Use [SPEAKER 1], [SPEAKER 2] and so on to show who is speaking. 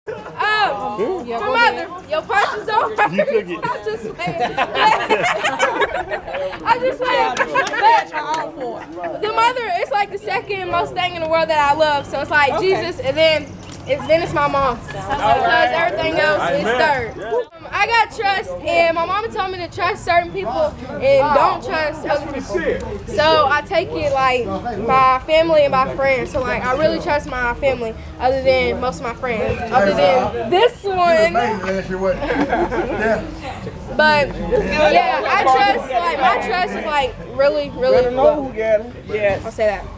[SPEAKER 1] For mother, your punches don't hurt.
[SPEAKER 2] You took it.
[SPEAKER 1] I'm just playing. I'm just playing. But the mother, it's like the second most thing in the world that I love. So it's like Jesus, and then it's my mom. Because everything else is third. I got trust, and my mama told me to trust certain people and don't trust other people. So I take it like my family and my friends. So like I really trust my family other than most of my friends. Other than this one. But yeah, I trust, like my trust is like really low. Yeah, I'll say that.